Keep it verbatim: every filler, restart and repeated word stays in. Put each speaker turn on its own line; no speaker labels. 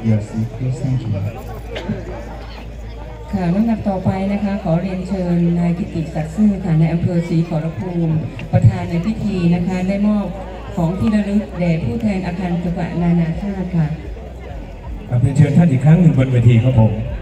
your seat please thank you
ค่ะลำดับต่อไปนะคะขอเรียนเชิญนายกิติศักดิ์ซื่อค่ะในอำเภอศรีขอรภูมิประธานในพิธีนะคะได้มอบของที่ระลึกแด่ผู้แทนอาคารสภานานาชาติค่ะ
เรียนเชิญท่านอีกครั้งหนึ่งบนเวทีครับผม